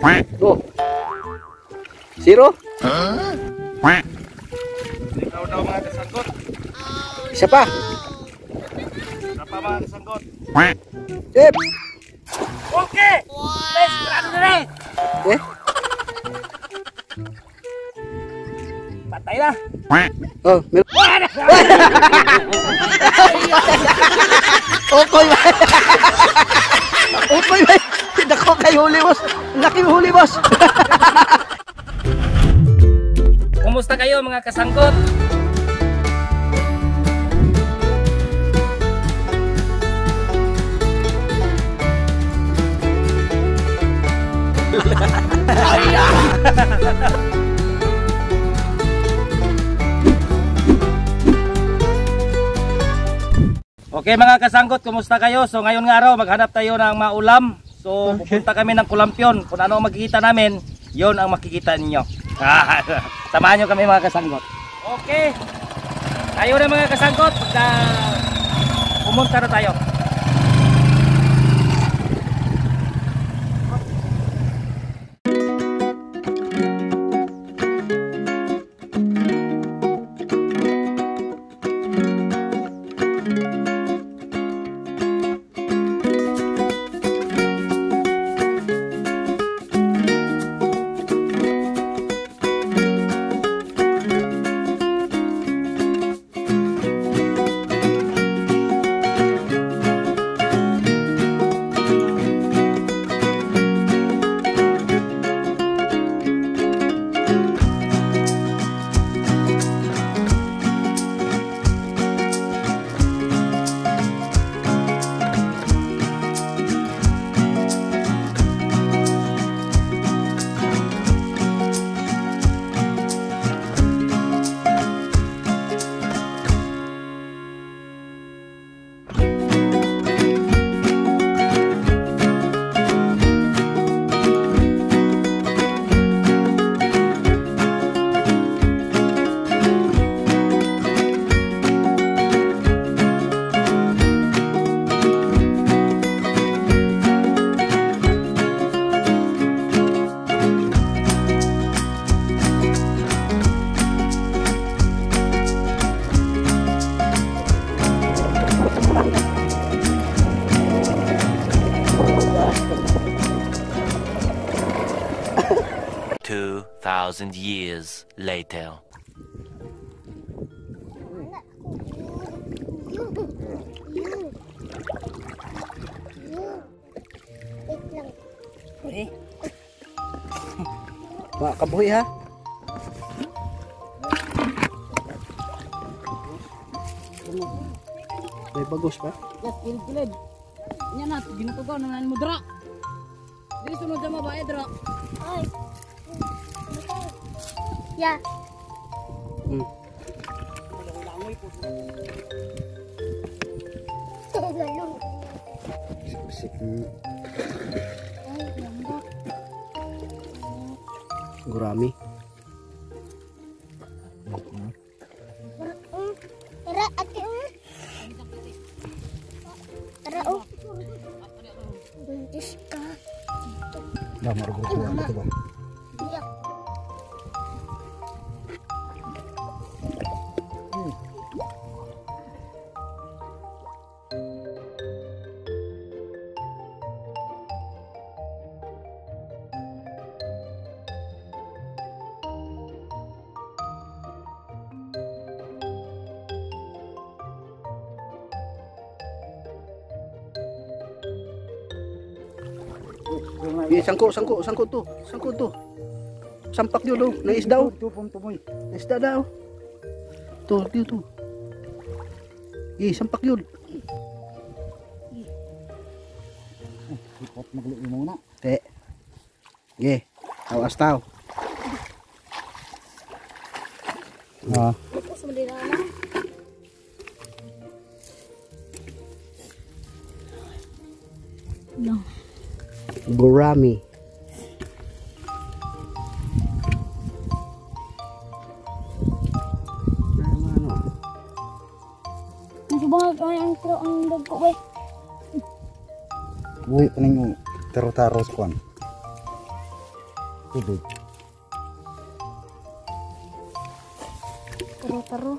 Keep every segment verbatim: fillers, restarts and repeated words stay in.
Oh. Zero? Ikaw daw mga kasanggot. Isa pa. Isa pa mga kasanggot. Yep. Okay! Let's run na rin! Eh? Patay na! Oh, mer Okoy ba? Okoy ba? Dako kay huli boss. Laki mo huli boss. Kumusta kayo mga kasanggot? Okay mga kasanggot, kumusta kayo? So ngayon nga araw maghanap tayo ng maulam. So pupunta kami ng Kulampyon. Kung ano ang makikita namin, yon ang makikita ninyo. Samahan nyo kami mga kasanggot. Okay. Tayo na mga kasanggot. Pagka pumunta na tayo. Two thousand years later. Wah, kabuhi ha. May bagus pa? Yes, kilid-kilid. Nya na, ginutugaw na nanin mo dra. Dili sunod sa mabae dra. Ay. Ya. Hmm. Langoy po. Galong. Sik. Ay, lambak. Gurami. Tara, ate. Tara, oh. Buntis ka. Damar grupo ano to ba? Biyak. Iya, sangko, sangko, sangko tuh, sangko tuh. Sampak dia tuh, na isda oh. Na isda daw. Tuh, dia tuh. Ih, sampak yun. Ipot magli muna. Te. Ge, awas tau. Ah. Tapos malilala. No. Gurami. Ano? Ang subang ang tro ang dagko ba? Uy, kaning taro-taro sa kwan. tubig. Taro-taro.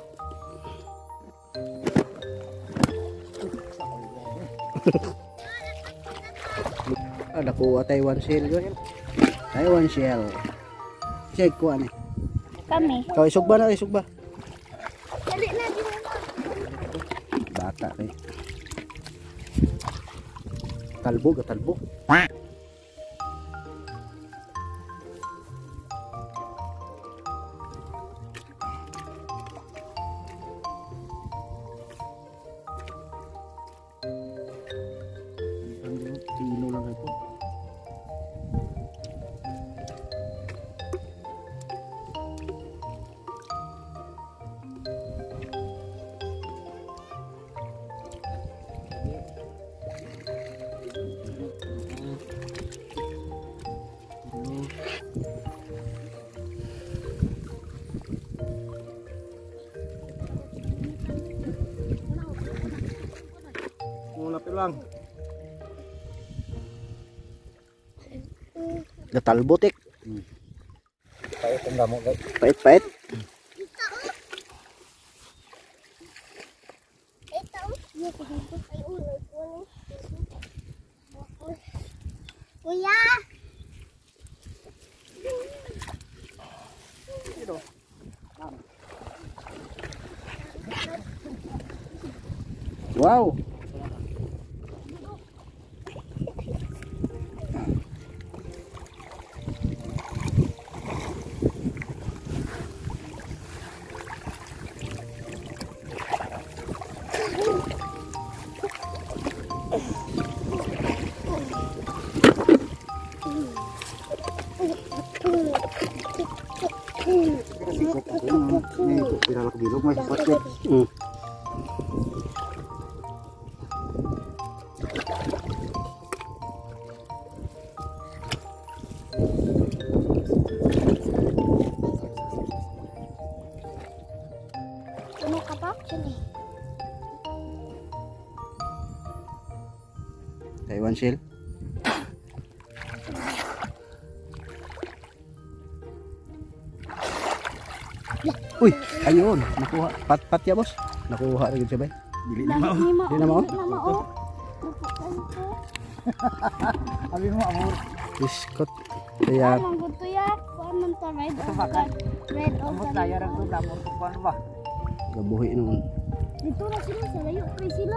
Ah, nakuha Taiwan shell yun. Taiwan shell. Check ko ani. Kami. Kau isog ba na isog ba? Dali na di mo. Bata kay. Talbo ga talbo. Kilo lang ito. Muna pa lang. Gatalbo tik. Pait ang damo guys. Pait-pait. Ito. Ay ulo ko. Kuya. Wow. Sikop ako na. May piralak bilog. May basket. Mm. Ano ka pa? Sini. Taiwan shell. Uy, ayun, nakuha. Pat-pat ya, boss. Nakuha rin siya ba? Dili Dali na. ni mo. Di na mao? Di na mao. Nakukan ko. Abi mo amor. Biskot. Kaya, Anong gusto ya? Kuan man to red o kan. Red o Amot kan. tayo ra ko damo ko kuan ba. gabuhi nun. Dito na sila sa layo pa sila.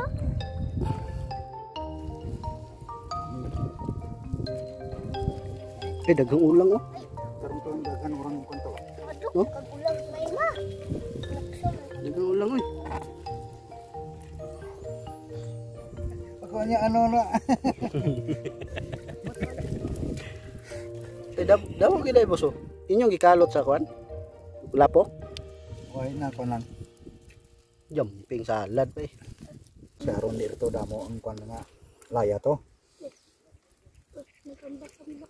Eh, dagang ulang oh. Karon to ang dagan orang kuan to. Aduh, Oh? kagulang may ma. Dagang ulang oy. Pagkanya ano na. Eh, daw daw gilay boss oh. Inyong gikalot sa kwan. Lapok. Why na kuan lang. Jumping salad pa eh. Saron dito damo ang kuan nga laya to. Nakambak-ambak.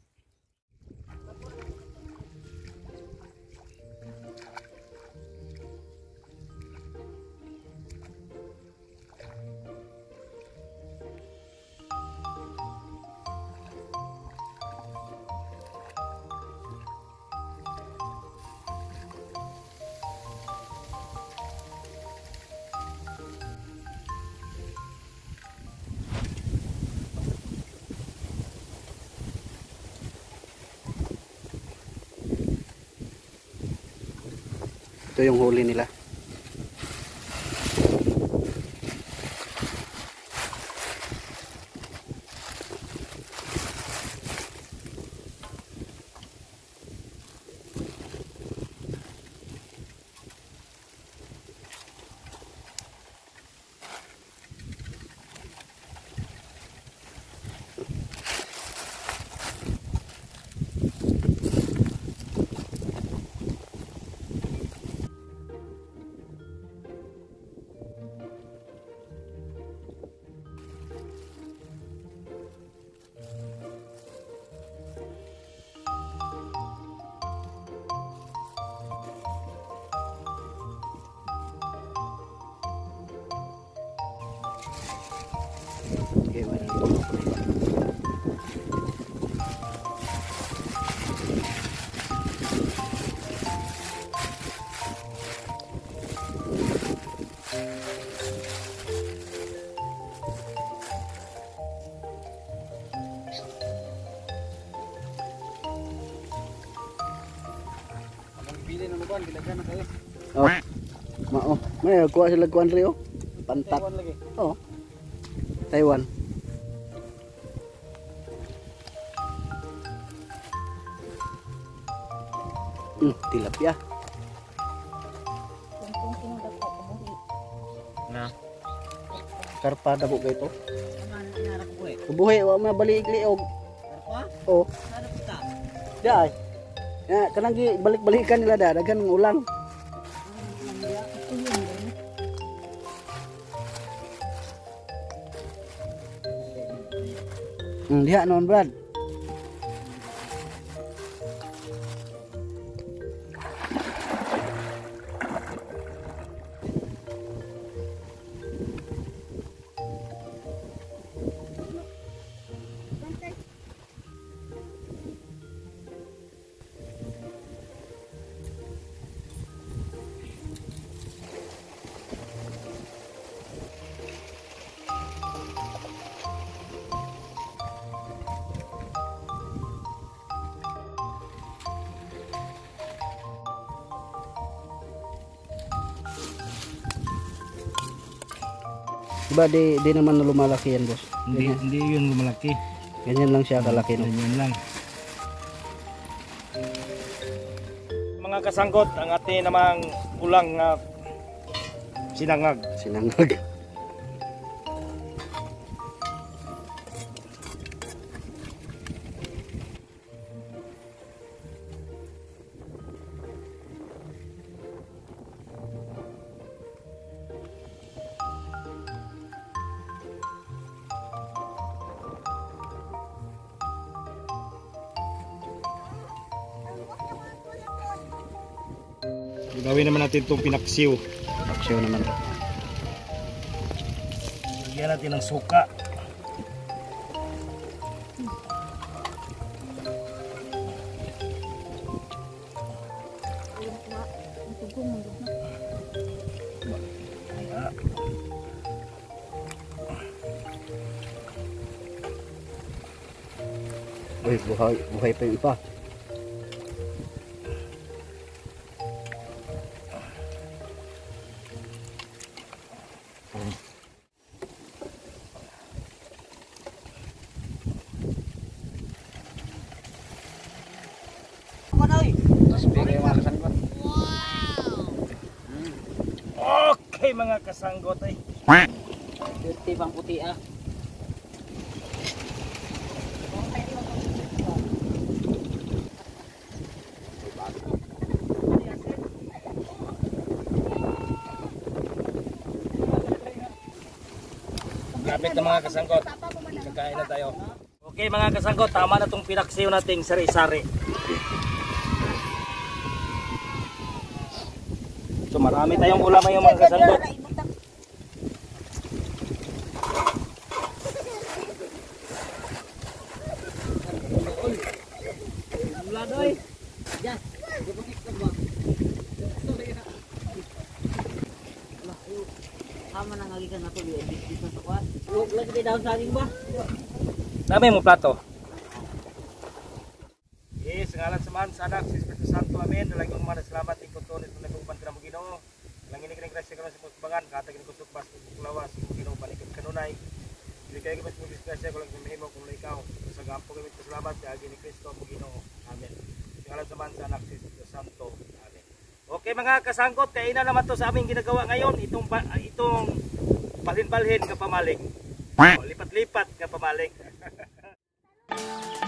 Ito yung huli nila. Okay, wala. Bili na mo kuan gilagan na kayo. Oh. Mao. May kuha sila kuan rio. Pantat. Kuan lagi. Oh. Taiwan. Hmm, tilapia. Na. Karpa dako kay to. Ano inarap ko eh? Kubuhi wa man balik liog. Karpa? Oh. Sana kita. Dai. Ya, kanang gi balik-balikan nila da dagan ng ulang. Hmm, diha non Brad. Diba di, di naman na lumalaki yan boss? Hindi, Ganyan, hindi yun malaki. ganyan lang siya kalaki no? Ganyan lang. Mga kasanggot, ang ating namang ulang nga sinangag. Sinangag. Gawin naman natin itong pinaksiw. Aksyo naman. Lagyan natin ng suka. Uy, buhay, buhay pa yung ipa. Okay mga kasanggot ay. Dirty bang puti ah. Lapit na mga kasanggot. Kakain na tayo. Okay mga kasanggot, tama na itong pinaksiw nating sari-sari. So marami tayong ulam ngayon mga kasanggot. Ladoy. Yan. Tama na ngagikan na to di dito sa kwan. Huwag lagi di daon saging ba? Dami mo plato. Yes, ngalan sa man sa anak, si Espiritu Santo, amen. Dalagin mo man salamat ikot to nito nagkuban ka na mo Ginoo. Langin ni grasya karon sa pagbangan, katag ni kusog bas lawas mo Ginoo panikit kanunay. Dili kay gabas mo disgrasya kung mahimo kung ikaw. Sa gampo kami salamat sa agi ni Kristo mo Ginoo. Amen. Ngalan sa man sa anak, si Espiritu Santo, amen. Okay mga kasangkot, kaya na naman to sa aming ginagawa ngayon, itong itong balhin-balhin ka pamaling. Lipat-lipat ka pamaling.